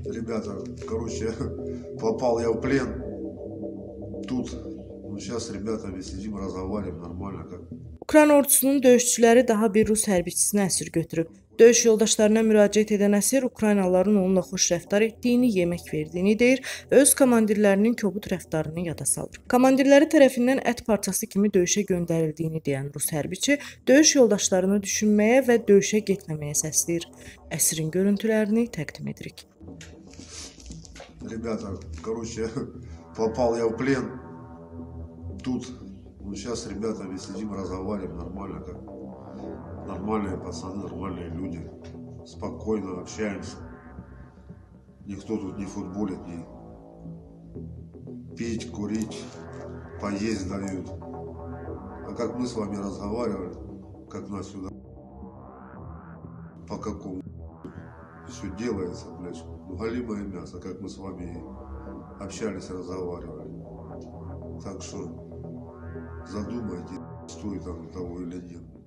Ребята, короче, попал я в плен. Тут, ну сейчас с ребятами сидим, разговариваем нормально как. Ukrayna ordusunun döyüşçüləri daha bir Rus hərbiçisini əsir götürüb. Döyüş yoldaşlarına müraciət edən əsir Ukraynalıların onunla xoş rəftar etdiyini, yemək verdiyini deyir və öz komandirlərinin kobud rəftarını yada salır. Komandirləri tərəfindən ət parçası kimi döyüşə göndərildiyini deyən Rus hərbiçi döyüş yoldaşlarını düşünməyə və döyüşə getməməyə səsləyir.Əsirin görüntülərini təqdim edirik. Ребята, короче, попал я в плен. Тут, ну сейчас с ребятами сидим, разговариваем нормально как. Нормальные пацаны, нормальные люди. Спокойно общаемся. Никто тут не футболит, не пить, курить, поесть дают. А как мы с вами разговаривали, как нас сюда, по какому все делается, блядь, ну, галимое мясо, как мы с вами общались, разговаривали. Так что задумайте, стоит оно того или нет.